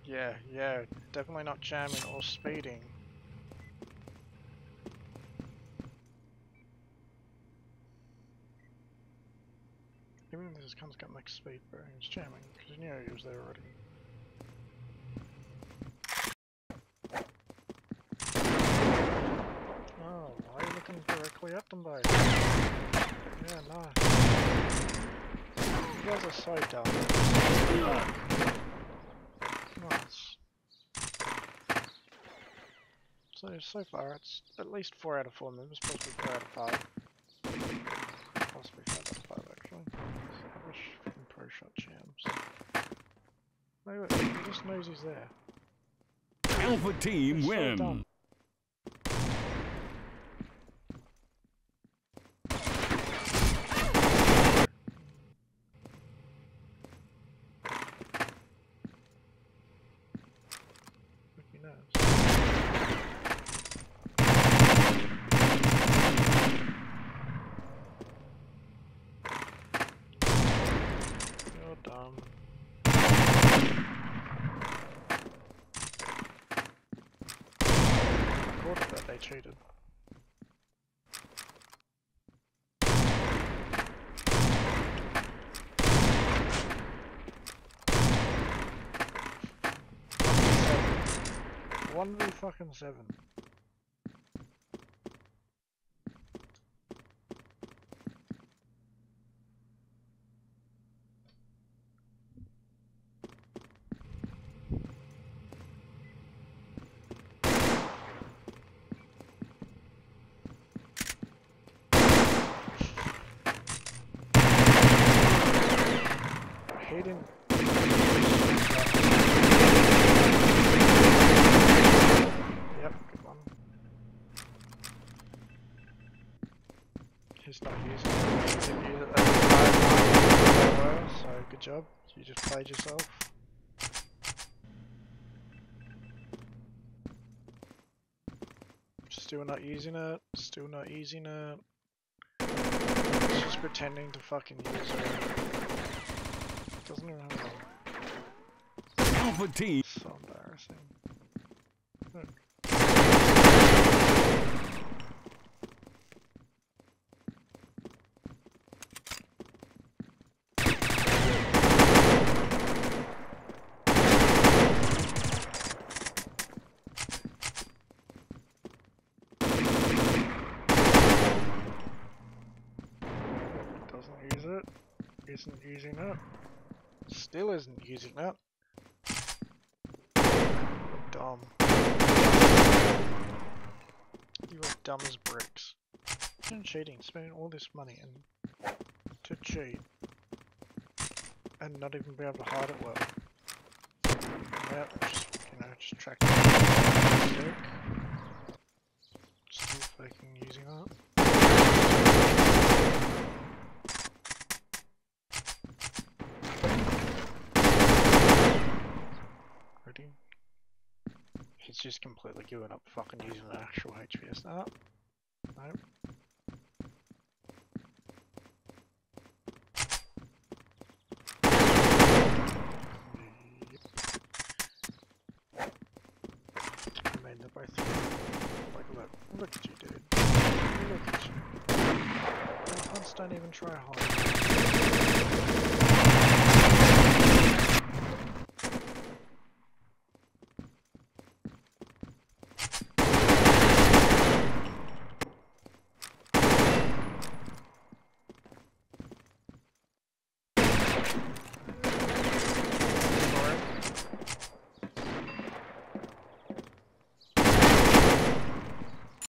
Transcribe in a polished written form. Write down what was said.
Yeah, definitely not jamming or speeding. Even if this gun's got max speed, bro, it's jamming, because you knew he was there already. Oh, why are you looking directly at them, though? Yeah, nice. You guys are so dumb. Nice. So far, it's at least 4 out of 4 members, possibly 4 out of 5. Possibly 5 out of 5, actually. Establish fucking pro shot jams. No, he just knows he's there. Alpha team it's win. So dumb. He knows. You're dumb. Recorded that they cheated. One v fucking 7. He didn't. Yep, good one. He's not using it. He didn't use it as a 5, so good job. You just played yourself. Still not using it. Still not using it. It's just pretending to fucking use it. Doesn't even have one. Alpha team. So embarrassing. Look. Doesn't use it. Isn't using it. Still isn't using it. You're dumb. You are dumb as bricks. You're cheating, spending all this money and to cheat and not even be able to hide it well. Yep, just, you know, just track it. Still fucking using that. Ready? He's just completely given up fucking using an actual HBS. Nope. Nope. I mean, they're both. Like, look at you, dude. Look at you. Those hunts don't even try hard.